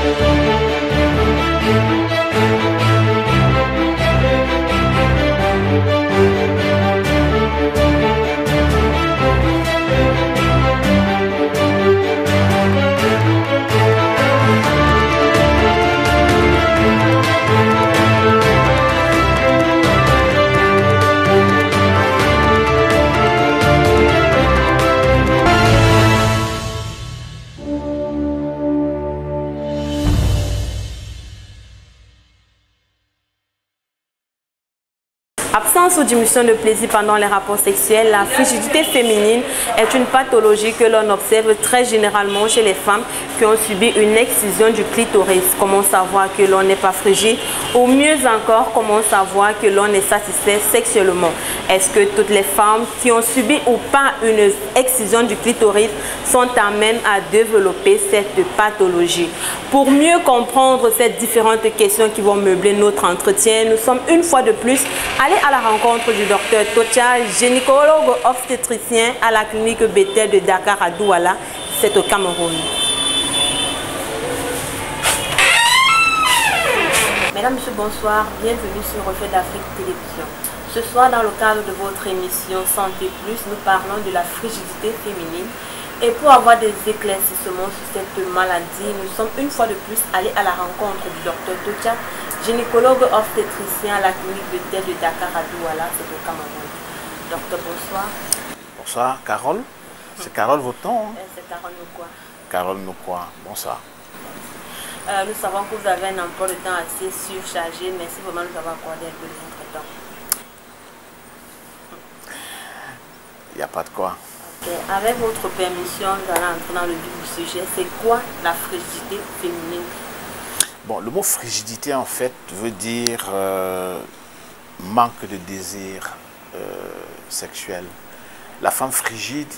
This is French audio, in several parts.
Absence ou diminution de plaisir pendant les rapports sexuels, la frigidité féminine est une pathologie que l'on observe très généralement chez les femmes qui ont subi une excision du clitoris. Comment savoir que l'on n'est pas frigide? Ou mieux encore, comment savoir que l'on est satisfait sexuellement? Est-ce que toutes les femmes qui ont subi ou pas une excision du clitoris sont amènes à développer cette pathologie? Pour mieux comprendre ces différentes questions qui vont meubler notre entretien, nous sommes une fois de plus allés à la rencontre du docteur Tocha, gynécologue obstétricien à la clinique Bethel de Dakar à Douala, c'est au Cameroun. Mesdames, Messieurs, bonsoir, bienvenue sur Reflet d'Afrique Télévision. Ce soir, dans le cadre de votre émission Santé Plus, nous parlons de la frigidité féminine. Et pour avoir des éclaircissements sur cette maladie, nous sommes une fois de plus allés à la rencontre du docteur Tocha, gynécologue obstétricien à la clinique Bethel de Dakar à Douala, c'est au Cameroun. Docteur, bonsoir. Bonsoir, Carole. C'est Carole votre nom, hein? C'est Carole Nokwa. Carole Nokwa, bonsoir. Nous savons que vous avez un emploi de temps assez surchargé. Merci vraiment de nous avoir accordé un peu de votre temps. Il n'y a pas de quoi. Okay. Avec votre permission, nous allons entrer dans le vif du sujet. C'est quoi la frigidité féminine? Bon, le mot frigidité, en fait, veut dire manque de désir sexuel. La femme frigide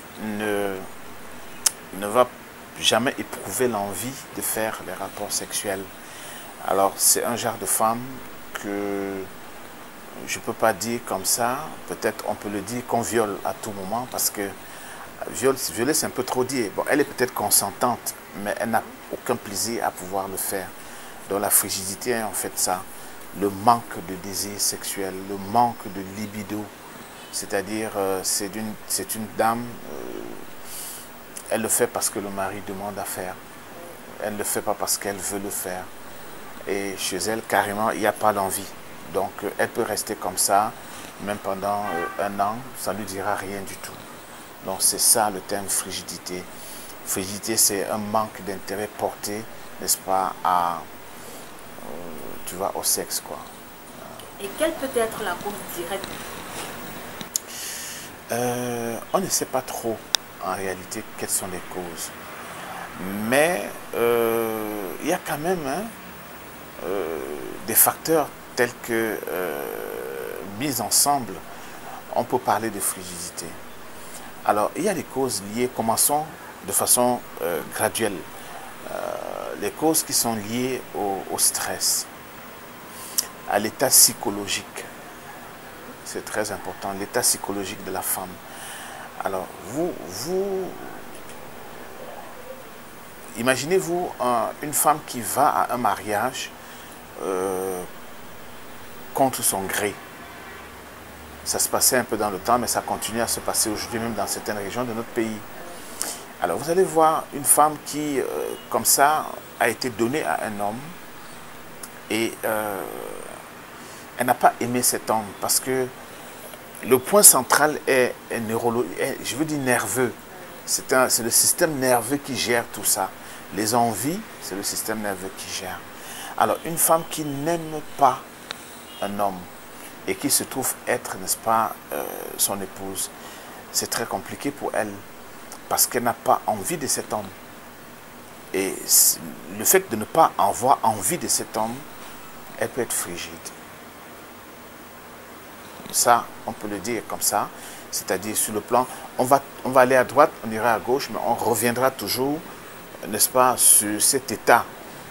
ne va jamais éprouver l'envie de faire les rapports sexuels. Alors, c'est un genre de femme que je ne peux pas dire comme ça. Peut-être on peut le dire qu'on viole à tout moment parce que violer, c'est un peu trop dire. Bon, elle est peut-être consentante, mais elle n'a aucun plaisir à pouvoir le faire. Donc la frigidité est en fait ça, le manque de désir sexuel, le manque de libido. C'est-à-dire, c'est une dame, elle le fait parce que le mari demande à faire. Elle ne le fait pas parce qu'elle veut le faire. Et chez elle, carrément, il n'y a pas d'envie. Donc, elle peut rester comme ça, même pendant un an, ça ne lui dira rien du tout. Donc, c'est ça le terme frigidité. Frigidité, c'est un manque d'intérêt porté, n'est-ce pas, tu vois, au sexe, quoi. Et quelle peut être la cause directe? On ne sait pas trop, en réalité, quelles sont les causes. Mais il y a quand même des facteurs tels que, mis ensemble, on peut parler de frigidité. Alors, il y a des causes liées, commençons de façon graduelle. Les causes qui sont liées au stress, à l'état psychologique. C'est très important, l'état psychologique de la femme. Alors, imaginez-vous une femme qui va à un mariage contre son gré. Ça se passait un peu dans le temps, mais ça continue à se passer aujourd'hui, même dans certaines régions de notre pays. Alors, vous allez voir une femme qui, comme ça, a été donnée à un homme et elle n'a pas aimé cet homme parce que le point central est je veux dire nerveux. C'est le système nerveux qui gère tout ça. Les envies, c'est le système nerveux qui gère. Alors, une femme qui n'aime pas un homme et qui se trouve être, n'est-ce pas, son épouse, c'est très compliqué pour elle parce qu'elle n'a pas envie de cet homme. Et le fait de ne pas avoir envie de cet homme, elle peut être frigide. Ça, on peut le dire comme ça, c'est-à-dire sur le plan, on va aller à droite, on ira à gauche, mais on reviendra toujours, n'est-ce pas, sur cet état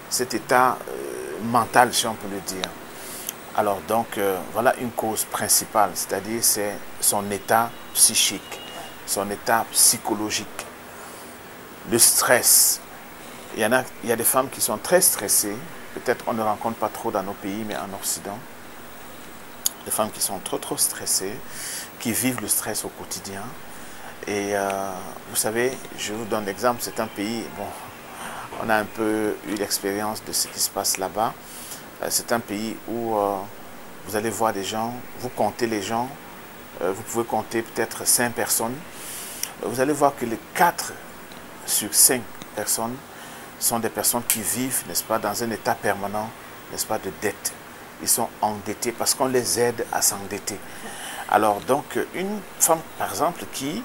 mental, si on peut le dire. Alors donc, voilà une cause principale, c'est-à-dire c'est son état psychique, son état psychologique, le stress, il y a des femmes qui sont très stressées. Peut-être on ne rencontre pas trop dans nos pays, mais en Occident. Des femmes qui sont trop stressées, qui vivent le stress au quotidien. Et vous savez, je vous donne l'exemple, c'est un pays, bon, on a un peu eu l'expérience de ce qui se passe là-bas. C'est un pays où vous allez voir des gens, vous comptez les gens, vous pouvez compter peut-être 5 personnes. Vous allez voir que les 4 sur 5 personnes sont des personnes qui vivent, n'est-ce pas, dans un état permanent, n'est-ce pas, de dette. Ils sont endettés parce qu'on les aide à s'endetter. Alors donc, une femme, par exemple, qui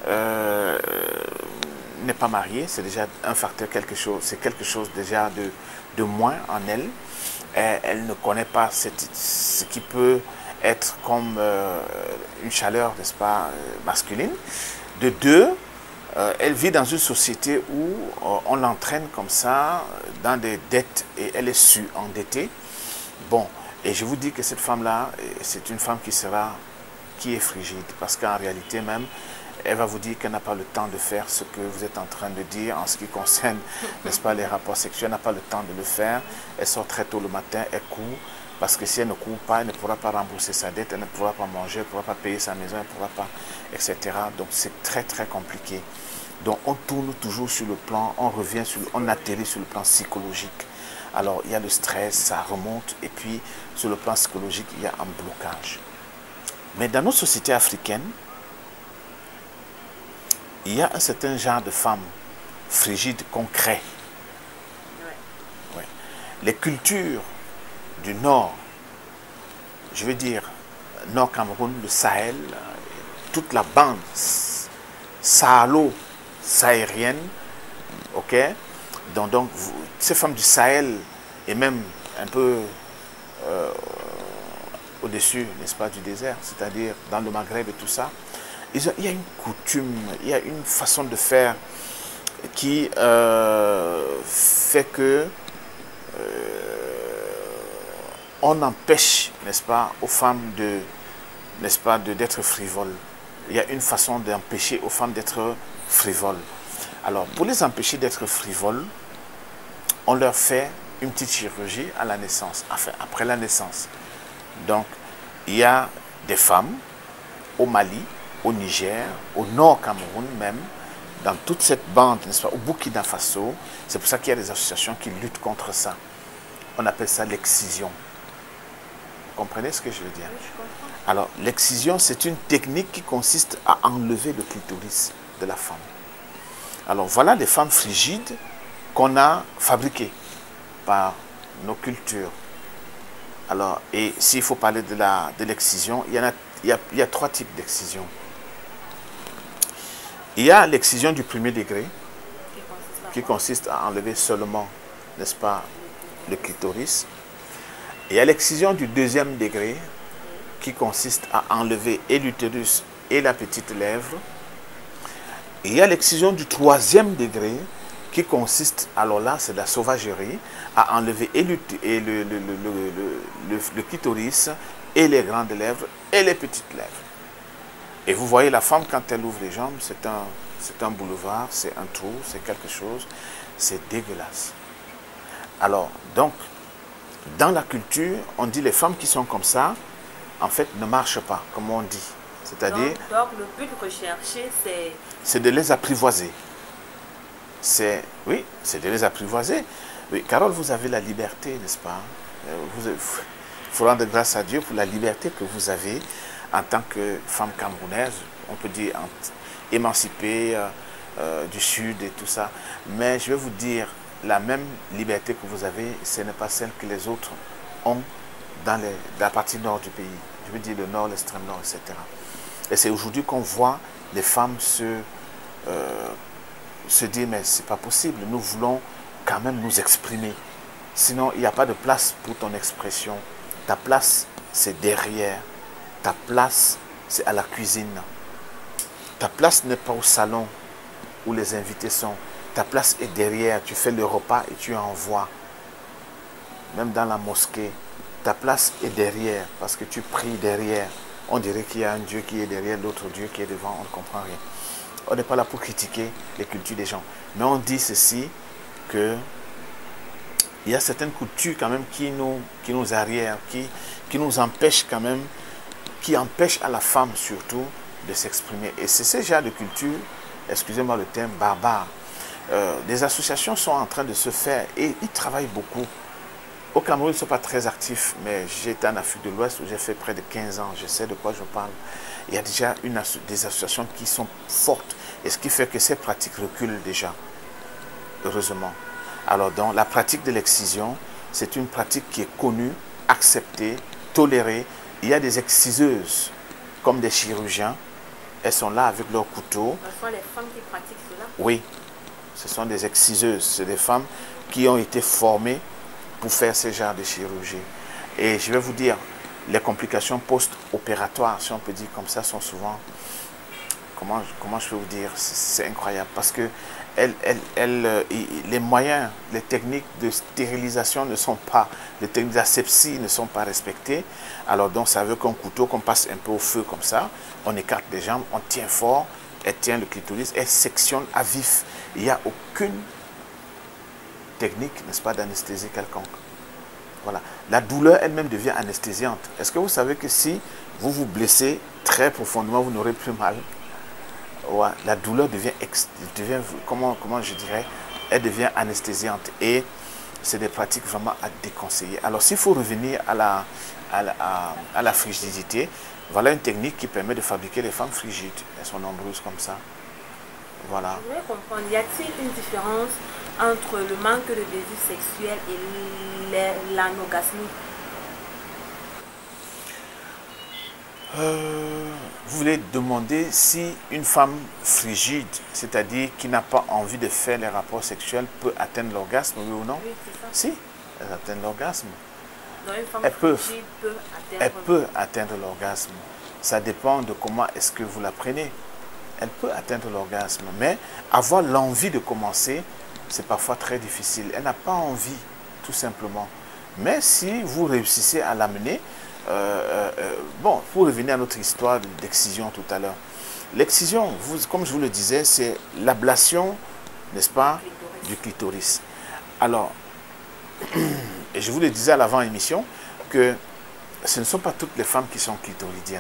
n'est pas mariée, c'est déjà un facteur, c'est quelque chose déjà de moins en elle. Elle ne connaît pas ce qui peut être comme une chaleur, n'est-ce pas, masculine. De 2, elle vit dans une société où on l'entraîne comme ça, dans des dettes, et elle est su-endettée. Bon, et je vous dis que cette femme-là, c'est une femme qui est frigide, parce qu'en réalité même, elle va vous dire qu'elle n'a pas le temps de faire ce que vous êtes en train de dire en ce qui concerne, n'est-ce pas, les rapports sexuels. Elle n'a pas le temps de le faire. Elle sort très tôt le matin, elle court, parce que si elle ne court pas, elle ne pourra pas rembourser sa dette, elle ne pourra pas manger, elle ne pourra pas payer sa maison, elle ne pourra pas, etc. Donc c'est très compliqué. Donc on tourne toujours sur le plan, on atterrit sur le plan psychologique. Alors il y a le stress, ça remonte, et puis sur le plan psychologique, il y a un blocage. Mais dans nos sociétés africaines, il y a un certain genre de femmes frigides qu'on crée. Ouais. Les cultures du Nord, je veux dire, Nord Cameroun, le Sahel, toute la bande sahalo-saharienne, ok? Donc ces femmes du Sahel, et même un peu au-dessus, n'est-ce pas, du désert, c'est-à-dire dans le Maghreb et tout ça, il y a une coutume, il y a une façon de faire qui fait que on empêche, n'est-ce pas, aux femmes d'être frivoles. Il y a une façon d'empêcher aux femmes d'être frivoles. Alors, pour les empêcher d'être frivoles, on leur fait une petite chirurgie à la naissance, enfin, après la naissance. Donc, il y a des femmes au Mali, au Niger, au Nord Cameroun même, dans toute cette bande, n'est-ce pas, au Burkina Faso. C'est pour ça qu'il y a des associations qui luttent contre ça. On appelle ça l'excision. Vous comprenez ce que je veux dire? Oui, je comprends. Alors, l'excision, c'est une technique qui consiste à enlever le clitoris de la femme. Alors, voilà les femmes frigides qu'on a fabriquées par nos cultures. Alors, et s'il faut parler de l'excision, il y a 3 types d'excision. Il y a l'excision du premier degré, qui consiste à enlever seulement, n'est-ce pas, le clitoris. Il y a l'excision du deuxième degré, qui consiste à enlever et l'utérus et la petite lèvre. Et il y a l'excision du troisième degré, qui consiste, alors là, c'est de la sauvagerie, à enlever et le clitoris, et les grandes lèvres, et les petites lèvres. Et vous voyez la femme, quand elle ouvre les jambes, c'est un boulevard, c'est un trou, c'est quelque chose, c'est dégueulasse. Alors, donc, dans la culture, on dit les femmes qui sont comme ça, en fait, ne marchent pas, comme on dit. C'est-à-dire... Donc, le but recherché, c'est... C'est de les apprivoiser. Oui, c'est de les apprivoiser. Oui, Carole, vous avez la liberté, n'est-ce pas? Il faut rendre grâce à Dieu pour la liberté que vous avez en tant que femme camerounaise, on peut dire émancipée du Sud et tout ça. Mais je vais vous dire, la même liberté que vous avez, ce n'est pas celle que les autres ont dans la partie nord du pays. Je veux dire le nord, l'extrême nord, etc. Et c'est aujourd'hui qu'on voit les femmes se dire, mais c'est pas possible, nous voulons quand même nous exprimer. Sinon, il n'y a pas de place pour ton expression. Ta place, c'est derrière. Ta place, c'est à la cuisine. Ta place n'est pas au salon où les invités sont. Ta place est derrière. Tu fais le repas et tu envoies. Même dans la mosquée, ta place est derrière parce que tu pries derrière. On dirait qu'il y a un Dieu qui est derrière, l'autre Dieu qui est devant. On ne comprend rien. On n'est pas là pour critiquer les cultures des gens. Mais on dit ceci, que il y a certaines cultures quand même qui nous arrièrent, qui nous empêchent quand même, qui empêchent à la femme surtout de s'exprimer. Et c'est ce genre de culture, excusez-moi le terme, barbare. Des associations sont en train de se faire et ils travaillent beaucoup. Au Cameroun, ils ne sont pas très actifs, mais j'ai été en Afrique de l'Ouest où j'ai fait près de 15 ans, je sais de quoi je parle. Il y a déjà des associations qui sont fortes, et ce qui fait que ces pratiques reculent déjà, heureusement. Alors donc, la pratique de l'excision, c'est une pratique qui est connue, acceptée, tolérée. Il y a des exciseuses, comme des chirurgiens, elles sont là avec leur couteau. Ce sont les femmes qui pratiquent cela? Oui, ce sont des exciseuses, c'est des femmes qui ont été formées pour faire ce genre de chirurgie. Et je vais vous dire, les complications post-opératoires, si on peut dire comme ça, sont souvent, comment je peux vous dire, c'est incroyable, parce que les moyens, les techniques de stérilisation ne sont pas, les techniques d'asepsie ne sont pas respectées. Alors donc ça veut qu'un couteau, qu'on passe un peu au feu comme ça, on écarte les jambes, on tient fort, elle tient le clitoris, elle sectionne à vif. Il n'y a aucune technique, n'est-ce pas, d'anesthésie quelconque. Voilà. La douleur elle-même devient anesthésiante. Est-ce que vous savez que si vous vous blessez très profondément, vous n'aurez plus mal? Ouais, la douleur devient comment je dirais, elle devient anesthésiante. Et c'est des pratiques vraiment à déconseiller. Alors s'il faut revenir à la frigidité, voilà une technique qui permet de fabriquer les femmes frigides. Elles sont nombreuses comme ça. Voilà. Je voulais comprendre, y a-t-il une différence entre le manque de désir sexuel et l'anorgasmie? Vous voulez demander si une femme frigide, c'est-à-dire qui n'a pas envie de faire les rapports sexuels, peut atteindre l'orgasme, oui ou non? Oui, c'est ça. Si, elle atteint l'orgasme. Donc une femme frigide Elle peut atteindre l'orgasme. Ça dépend de comment est-ce que vous la prenez. Elle peut atteindre l'orgasme, mais avoir l'envie de commencer, c'est parfois très difficile. Elle n'a pas envie, tout simplement. Mais si vous réussissez à l'amener, bon, pour revenir à notre histoire d'excision tout à l'heure. L'excision, comme je vous le disais, c'est l'ablation, n'est-ce pas, du clitoris. Alors, et je vous le disais à l'avant-émission, que ce ne sont pas toutes les femmes qui sont clitoridiennes.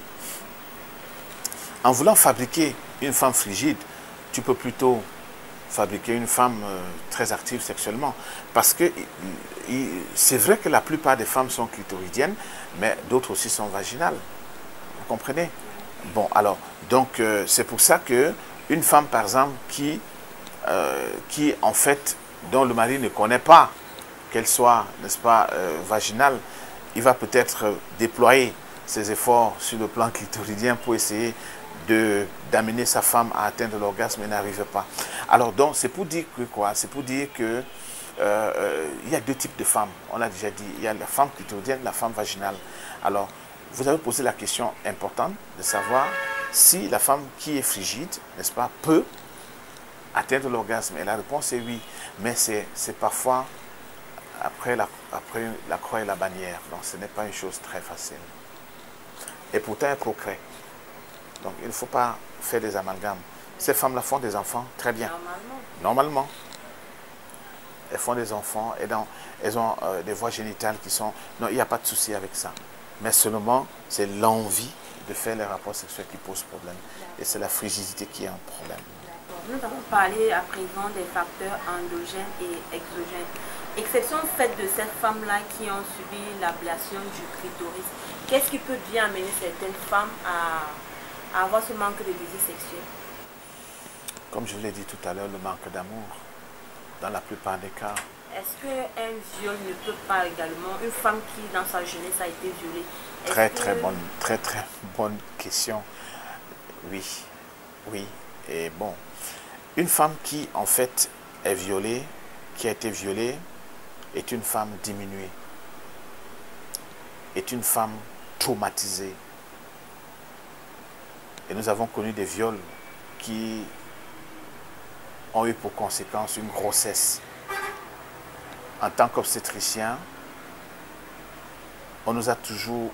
En voulant fabriquer une femme frigide, tu peux plutôt fabriquer une femme très active sexuellement. Parce que c'est vrai que la plupart des femmes sont clitoridiennes, mais d'autres aussi sont vaginales. Vous comprenez? Bon, alors, donc, c'est pour ça que une femme, par exemple, qui en fait, dont le mari ne connaît pas qu'elle soit, n'est-ce pas, vaginale, il va peut-être déployer ses efforts sur le plan clitoridien pour essayer d'amener sa femme à atteindre l'orgasme et n'arrive pas. Alors donc c'est pour dire que quoi? C'est pour dire que il y a deux types de femmes. On l'a déjà dit, il y a la femme clitoridienne, la femme vaginale. Alors vous avez posé la question importante de savoir si la femme qui est frigide, n'est-ce pas, peut atteindre l'orgasme. Et la réponse est oui, mais c'est parfois après la croix et la bannière. Donc ce n'est pas une chose très facile. Et pourtant elle procrée. Donc, il ne faut pas faire des amalgames. Ces femmes-là font des enfants très bien. Normalement. Elles font des enfants et elles ont des voies génitales qui sont... Non, il n'y a pas de souci avec ça. Mais seulement, c'est l'envie de faire les rapports sexuels qui pose problème. Et c'est la frigidité qui est un problème. Nous avons parlé à présent des facteurs endogènes et exogènes. Exception faite de ces femmes-là qui ont subi l'ablation du clitoris, qu'est-ce qui peut bien amener certaines femmes à avoir ce manque de désir sexuel? Comme je vous l'ai dit tout à l'heure, le manque d'amour, dans la plupart des cas. Est-ce qu'un viol ne peut pas également, une femme qui dans sa jeunesse a été violée, très bonne question. Oui, oui. Et bon, une femme qui en fait est violée, qui a été violée, est une femme diminuée, est une femme traumatisée. Et nous avons connu des viols qui ont eu pour conséquence une grossesse. En tant qu'obstétricien, on a toujours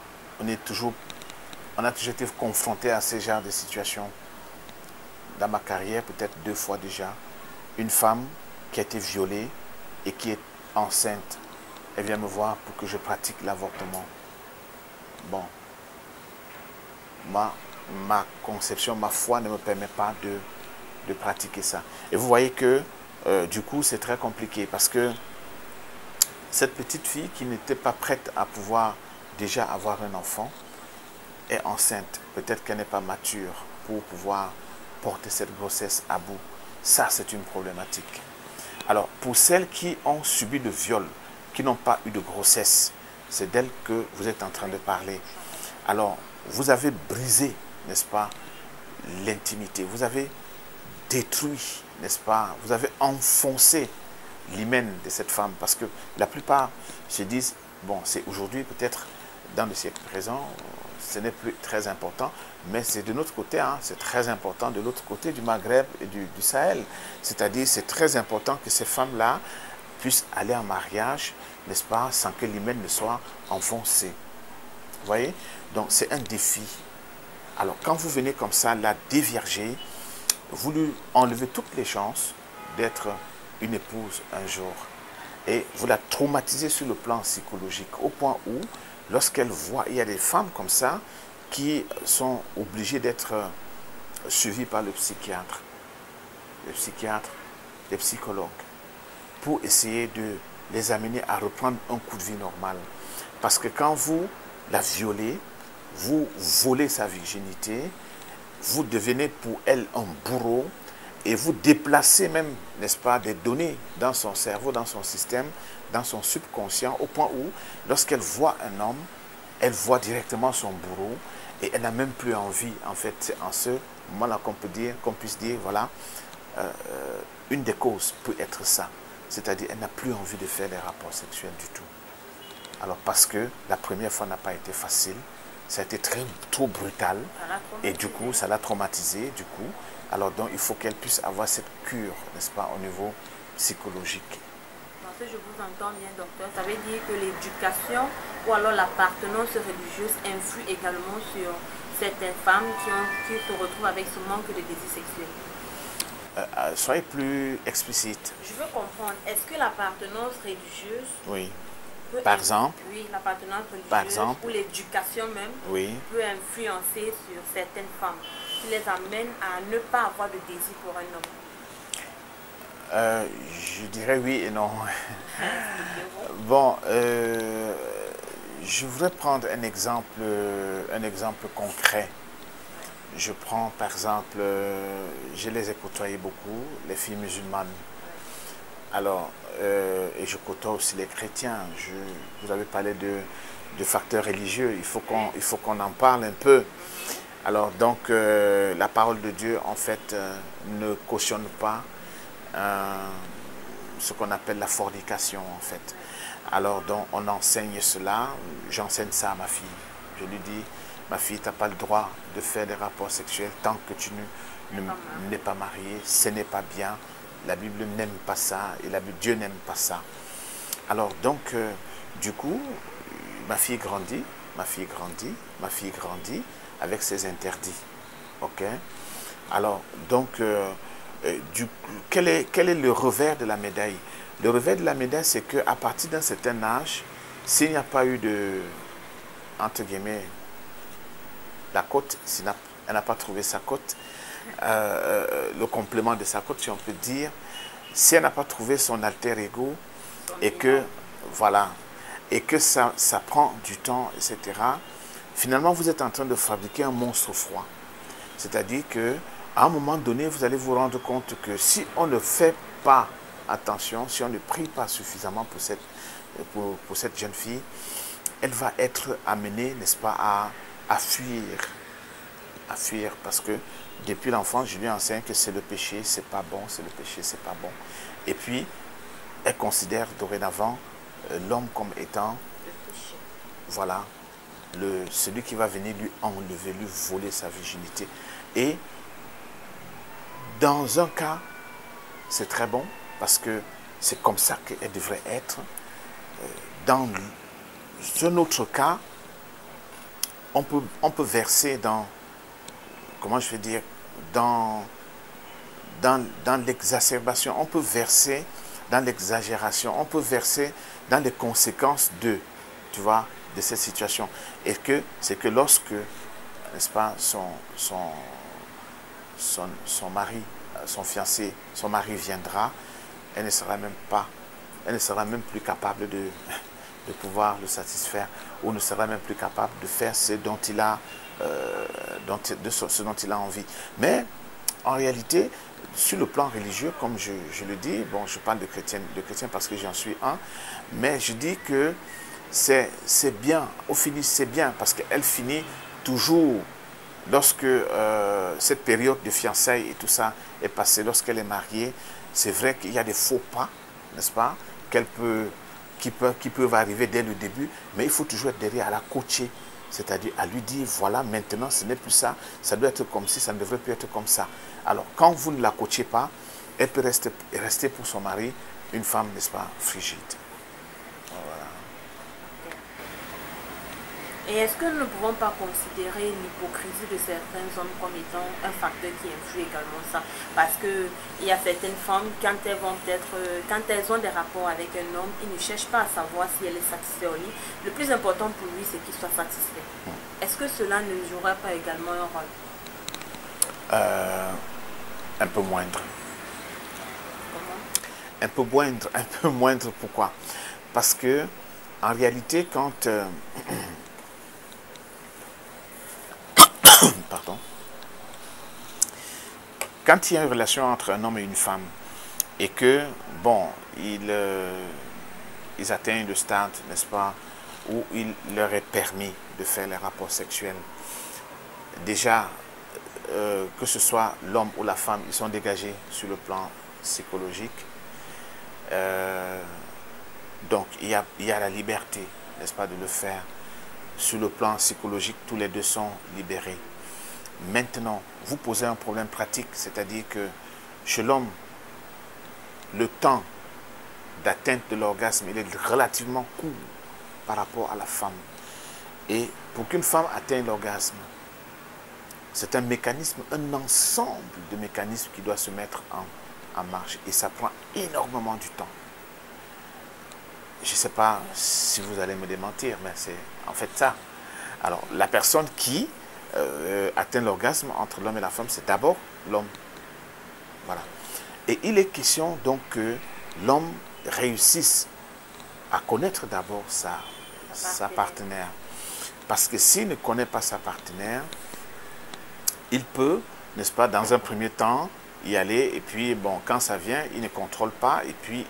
été confronté à ce genre de situation. Dans ma carrière, peut-être 2 fois déjà, une femme qui a été violée et qui est enceinte, elle vient me voir pour que je pratique l'avortement. Bon, ma conception, ma foi ne me permet pas de pratiquer ça. Et vous voyez que du coup, c'est très compliqué parce que cette petite fille qui n'était pas prête à pouvoir déjà avoir un enfant est enceinte. Peut-être qu'elle n'est pas mature pour pouvoir porter cette grossesse à bout. Ça, c'est une problématique. Alors, pour celles qui ont subi de viol, qui n'ont pas eu de grossesse, c'est d'elles que vous êtes en train de parler. Alors, vous avez brisé, n'est-ce pas, l'intimité. Vous avez détruit, n'est-ce pas, vous avez enfoncé l'hymen de cette femme. Parce que la plupart se disent, bon, c'est aujourd'hui peut-être, dans le siècle présent, ce n'est plus très important, mais c'est de notre côté, hein, c'est très important de l'autre côté du Maghreb et du Sahel. C'est-à-dire, c'est très important que ces femmes-là puissent aller en mariage, n'est-ce pas, sans que l'hymen ne soit enfoncé. Vous voyez? Donc, c'est un défi. Alors, quand vous venez comme ça, la dévierger, vous lui enlevez toutes les chances d'être une épouse un jour. Et vous la traumatisez sur le plan psychologique, au point où, lorsqu'elle voit, il y a des femmes comme ça qui sont obligées d'être suivies par le psychiatre, les psychologues, pour essayer de les amener à reprendre un coup de vie normal. Parce que quand vous la violez, vous volez sa virginité, vous devenez pour elle un bourreau et vous déplacez même, n'est-ce pas, des données dans son cerveau, dans son système, dans son subconscient, au point où, lorsqu'elle voit un homme, elle voit directement son bourreau et elle n'a même plus envie. En fait, c'est en ce moment-là qu'on puisse dire, voilà, une des causes peut être ça. C'est-à-dire, elle n'a plus envie de faire des rapports sexuels du tout. Alors, parce que la première fois n'a pas été facile, ça a été trop brutal et du coup, ça l'a traumatisée, du coup. Alors, donc, il faut qu'elle puisse avoir cette cure, n'est-ce pas, au niveau psychologique. Si je vous entends bien, docteur, ça veut dire que l'éducation ou alors l'appartenance religieuse influe également sur certaines femmes qui se retrouvent avec ce manque de désir sexuel. Soyez plus explicite. Je veux comprendre, est-ce que l'appartenance religieuse, oui, par exemple, oui, l'appartenance religieuse, par exemple, ou l'éducation même, oui, peut influencer sur certaines femmes, qui les amène à ne pas avoir de désir pour un homme? Je dirais oui et non. Bon, je voudrais prendre un exemple concret. Je prends par exemple, je les ai côtoyées beaucoup, les filles musulmanes. Alors, et je côtoie aussi les chrétiens. Vous avez parlé de facteurs religieux, il faut qu'on en parle un peu. Alors donc, la parole de Dieu en fait ne cautionne pas ce qu'on appelle la fornication en fait. Alors donc on enseigne cela, j'enseigne ça à ma fille. Je lui dis, ma fille, tu n'as pas le droit de faire des rapports sexuels tant que tu n'es pas mariée, ce n'est pas bien. La Bible n'aime pas ça et Dieu n'aime pas ça. Alors donc, du coup, ma fille grandit avec ses interdits. Ok? Alors donc, quel est le revers de la médaille? Le revers de la médaille, c'est qu'à partir d'un certain âge, s'il n'y a pas eu de, entre guillemets, la cote, elle n'a pas trouvé sa cote, le complément de sa cote, si on peut dire, si elle n'a pas trouvé son alter ego, et que, voilà, et que ça prend du temps, etc., finalement, vous êtes en train de fabriquer un monstre froid. C'est-à-dire que à un moment donné, vous allez vous rendre compte que si on ne fait pas attention, si on ne prie pas suffisamment pour cette jeune fille, elle va être amenée, n'est-ce pas, à fuir. À fuir, parce que depuis l'enfance, je lui enseigne que c'est le péché, c'est pas bon, c'est le péché, c'est pas bon. Et puis, elle considère dorénavant l'homme comme étant, voilà, celui qui va venir lui enlever, lui voler sa virginité. Et dans un cas, c'est très bon, parce que c'est comme ça qu'elle devrait être. Dans un autre cas, on peut verser dans, comment je vais dire, dans l'exacerbation, on peut verser dans l'exagération, on peut verser dans les conséquences de, tu vois, de cette situation. Et que c'est que lorsque, n'est-ce pas, son mari, son fiancé, son mari viendra, elle ne sera même plus capable de pouvoir le satisfaire, ou ne sera même plus capable de faire ce dont il a, ce dont il a envie. Mais en réalité, sur le plan religieux, comme je le dis, bon, je parle de chrétien parce que j'en suis un, mais je dis que c'est bien, au finish c'est bien, parce qu'elle finit toujours, lorsque cette période de fiançailles et tout ça est passée, lorsqu'elle est mariée, c'est vrai qu'il y a des faux pas, n'est-ce pas, qui peuvent arriver dès le début, mais il faut toujours être derrière à la coacher, c'est-à-dire à lui dire, voilà, maintenant ce n'est plus ça, ça doit être comme ci, ça ne devrait plus être comme ça. Alors, quand vous ne la coachez pas, elle peut rester pour son mari une femme, n'est-ce pas, frigide. Voilà. Et est-ce que nous ne pouvons pas considérer l'hypocrisie de certains hommes comme étant un facteur qui influe également ça? Parce qu'il y a certaines femmes, quand elles ont des rapports avec un homme, ils ne cherchent pas à savoir si elle est satisfaite au lit. Le plus important pour lui, c'est qu'il soit satisfait. Est-ce que cela ne jouerait pas également un rôle? Un peu moindre. Comment? Un peu moindre, pourquoi? Parce que, en réalité, pardon. Quand il y a une relation entre un homme et une femme, et que, bon, ils atteignent le stade, n'est-ce pas, où il leur est permis de faire les rapports sexuels, déjà, que ce soit l'homme ou la femme, ils sont dégagés sur le plan psychologique. Donc, il y a la liberté, n'est-ce pas, de le faire. Sur le plan psychologique, tous les deux sont libérés. Maintenant, vous posez un problème pratique, c'est-à-dire que chez l'homme, le temps d'atteinte de l'orgasme, il est relativement court par rapport à la femme. Et pour qu'une femme atteigne l'orgasme, c'est un mécanisme, un ensemble de mécanismes qui doit se mettre en marche. Et ça prend énormément du temps. Je ne sais pas si vous allez me démentir, mais c'est en fait ça. Alors, la personne qui atteint l'orgasme entre l'homme et la femme, c'est d'abord l'homme. Voilà. Et il est question donc que l'homme réussisse à connaître d'abord sa partenaire. Parce que s'il ne connaît pas sa partenaire, il peut, n'est-ce pas, dans un premier temps, y aller, et puis, bon, quand ça vient, il ne contrôle pas, et puis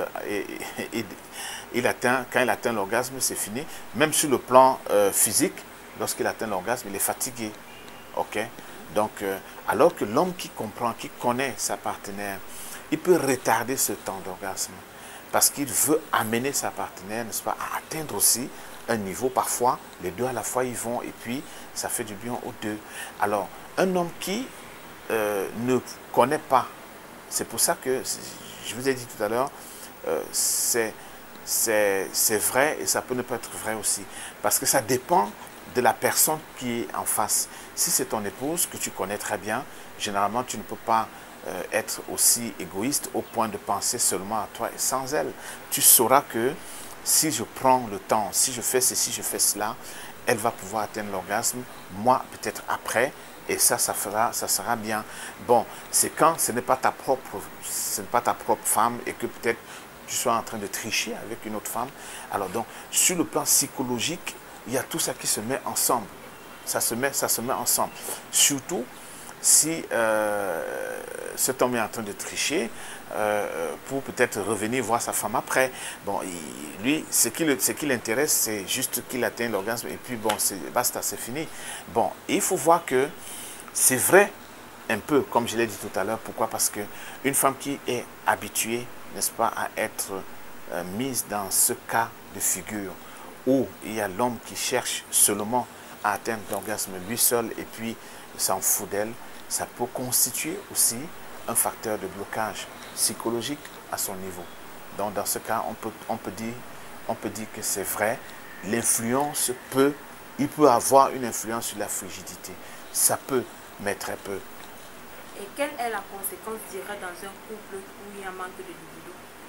quand il atteint l'orgasme, c'est fini. Même sur le plan physique, lorsqu'il atteint l'orgasme, il est fatigué. Ok? Donc, alors que l'homme qui comprend, qui connaît sa partenaire, il peut retarder ce temps d'orgasme, parce qu'il veut amener sa partenaire, n'est-ce pas, à atteindre aussi un niveau. Parfois, les deux à la fois, ils vont, et puis, ça fait du bien aux deux. Alors, un homme qui ne connaît pas, c'est pour ça que, je vous ai dit tout à l'heure, c'est vrai et ça peut ne pas être vrai aussi. Parce que ça dépend de la personne qui est en face. Si c'est ton épouse que tu connais très bien, généralement tu ne peux pas être aussi égoïste au point de penser seulement à toi et sans elle. Tu sauras que si je prends le temps, si je fais ceci, je fais cela, elle va pouvoir atteindre l'orgasme, moi peut-être après, et ça sera bien. Bon, c'est quand ce n'est pas ta propre femme et que peut-être tu sois en train de tricher avec une autre femme. Alors donc, sur le plan psychologique, il y a tout ça qui se met ensemble. Ça se met ensemble. Surtout si cet homme est en train de tricher pour peut-être revenir voir sa femme après. Bon, lui, ce qui l'intéresse, c'est juste qu'il atteigne l'orgasme et puis bon, basta, c'est fini. Bon, il faut voir que c'est vrai un peu, comme je l'ai dit tout à l'heure. Pourquoi? Parce qu'une femme qui est habituée, n'est-ce pas, à être mise dans ce cas de figure où il y a l'homme qui cherche seulement à atteindre l'orgasme lui seul et puis s'en fout d'elle, ça peut constituer aussi un facteur de blocage psychologique à son niveau. Donc dans ce cas, on peut dire que c'est vrai, l'influence il peut avoir une influence sur la frigidité. Ça peut, mais très peu. Et quelle est la conséquence directe dans un couple où il y a un manque de libido?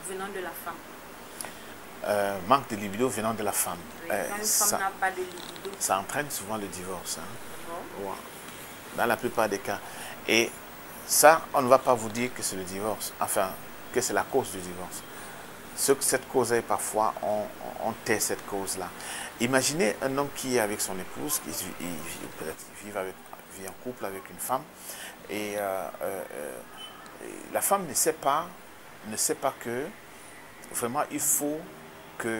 venant de la femme. Manque de libido venant de la femme. Oui, quand une femme n'a pas de libido. Ça entraîne souvent le divorce. Hein. Bon. Ouais. Dans la plupart des cas. Et ça, on ne va pas vous dire que c'est le divorce. Enfin, que c'est la cause du divorce. Cette cause est parfois, on tait cette cause-là. Imaginez un homme qui est avec son épouse, qui vit en couple avec une femme, et la femme ne sait pas que vraiment il faut que,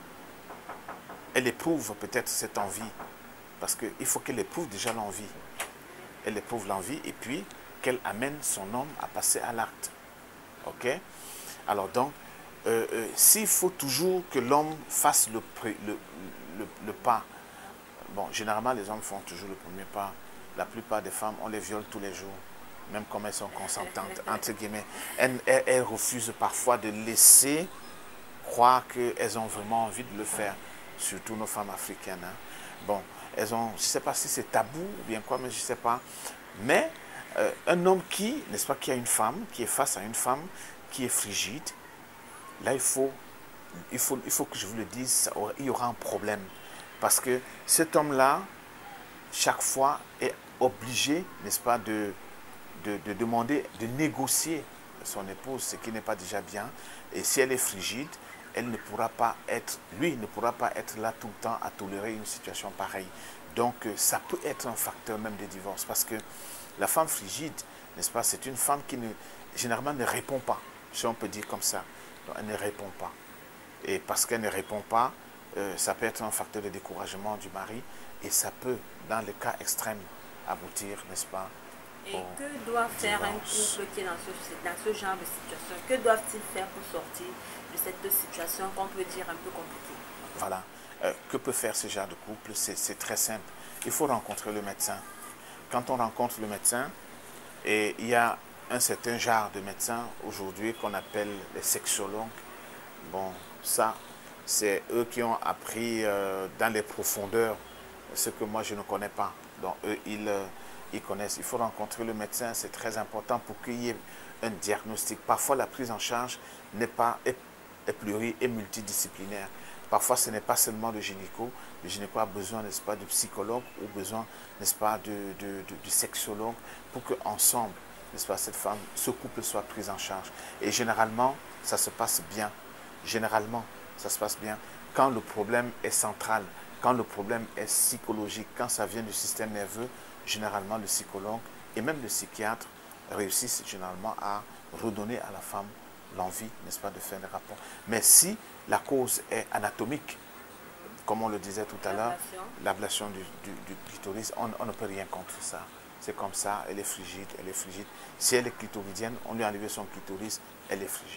elle éprouve peut-être cette envie, parce qu'il faut qu'elle éprouve déjà l'envie. Elle éprouve l'envie et puis qu'elle amène son homme à passer à l'acte. Ok? Alors donc, s'il faut toujours que l'homme fasse le pas, bon, généralement les hommes font toujours le premier pas. La plupart des femmes, on les viole tous les jours, même comme elles sont consentantes, entre guillemets. Elles refusent parfois de laisser croire qu'elles ont vraiment envie de le faire, surtout nos femmes africaines. Hein. Bon, elles ont, je ne sais pas si c'est tabou ou bien quoi, mais je ne sais pas. Mais un homme qui, n'est-ce pas, qui a une femme, qui est face à une femme qui est frigide, là, il faut que je vous le dise, il y aura un problème. Parce que cet homme-là, chaque fois, est obligé, n'est-ce pas, de demander, de négocier son épouse, ce qui n'est pas déjà bien. Et si elle est frigide, elle ne pourra pas être, lui ne pourra pas être là tout le temps à tolérer une situation pareille. Donc, ça peut être un facteur même de divorce. Parce que la femme frigide, n'est-ce pas, c'est une femme qui généralement ne répond pas, si on peut dire comme ça. Donc, elle ne répond pas. Et parce qu'elle ne répond pas, ça peut être un facteur de découragement du mari et ça peut, dans le cas extrême, aboutir, n'est-ce pas? Et que doit faire un couple qui est dans ce genre de situation? Que doivent-ils faire pour sortir de cette situation qu'on peut dire un peu compliquée? Voilà. Que peut faire ce genre de couple? C'est très simple. Il faut rencontrer le médecin. Quand on rencontre le médecin, et il y a un certain genre de médecins aujourd'hui qu'on appelle les sexologues. Bon, ça, c'est eux qui ont appris dans les profondeurs ce que moi je ne connais pas. Donc eux, ils connaissent. Il faut rencontrer le médecin, c'est très important pour qu'il y ait un diagnostic. Parfois, la prise en charge est pluri et multidisciplinaire. Parfois, ce n'est pas seulement le gynéco. Le gynéco a besoin, n'est-ce pas, du psychologue ou besoin, n'est-ce pas, du sexologue pour qu'ensemble, n'est-ce pas, cette femme, ce couple soit pris en charge. Et généralement, ça se passe bien. Généralement, ça se passe bien quand le problème est central, quand le problème est psychologique, quand ça vient du système nerveux, généralement le psychologue et même le psychiatre réussissent généralement à redonner à la femme l'envie, n'est-ce pas, de faire des rapports. Mais si la cause est anatomique, comme on le disait tout à l'heure, l'ablation du clitoris, on ne peut rien contre ça. C'est comme ça, elle est frigide, elle est frigide. Si elle est clitoridienne, on lui a enlevé son clitoris, elle est frigide.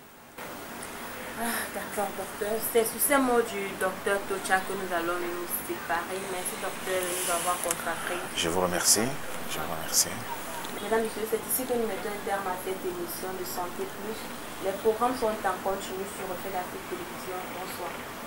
D'accord, docteur. C'est sous ces mots du docteur Tocha que nous allons nous séparer. Merci, docteur, de nous avoir consacré. Je vous remercie. Je vous remercie. Mesdames et messieurs, c'est ici que nous mettons un terme à cette émission de Santé Plus. Les programmes sont en continu sur Reflet d'Afrique Télévision. Bonsoir.